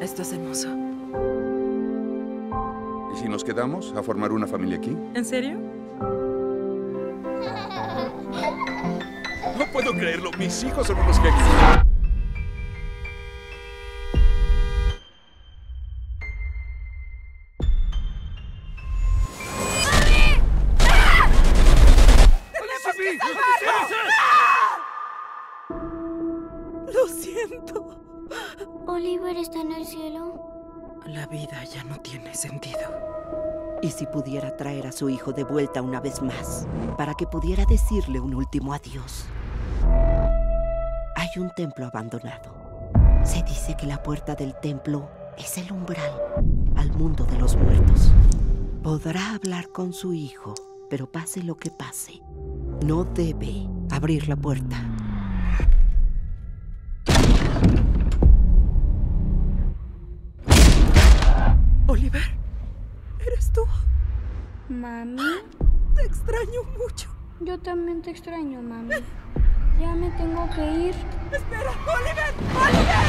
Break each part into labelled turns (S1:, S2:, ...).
S1: Esto es hermoso.
S2: ¿Y si nos quedamos a formar una familia aquí?
S1: ¿En serio?
S2: No puedo creerlo. Mis hijos son unos genios.
S1: Lo siento.
S3: ¿Oliver está en el cielo?
S1: La vida ya no tiene sentido.
S4: ¿Y si pudiera traer a su hijo de vuelta una vez más, para que pudiera decirle un último adiós? Hay un templo abandonado. Se dice que la puerta del templo es el umbral al mundo de los muertos. Podrá hablar con su hijo, pero pase lo que pase, no debe abrir la puerta.
S1: Oliver, ¿eres tú?
S3: Mami,
S1: Te extraño mucho.
S3: yo también te extraño, mami. Ya me tengo que ir.
S1: ¡Espera! ¡Oliver! ¡Oliver!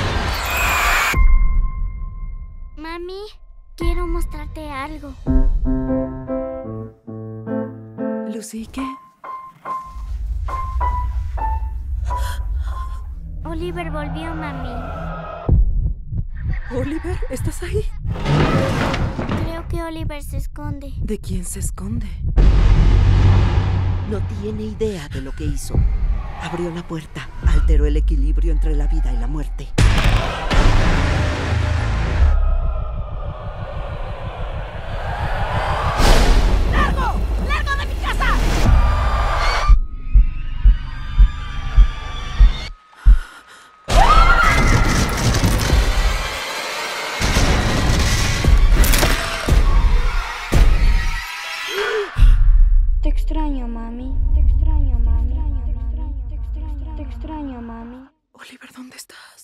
S3: Mami, quiero mostrarte algo.
S1: Lucy, ¿qué?
S3: Oliver volvió, mami.
S1: Oliver, ¿estás ahí?
S3: Creo que Oliver se esconde.
S1: ¿De quién se esconde?
S4: No tiene idea de lo que hizo. Abrió la puerta, alteró el equilibrio entre la vida y la muerte.
S1: ¡Largo! ¡Largo de mi casa!
S3: Te extraño, mami. Te extraño, mami. Te extraño, mami.
S1: Oliver, ¿dónde estás?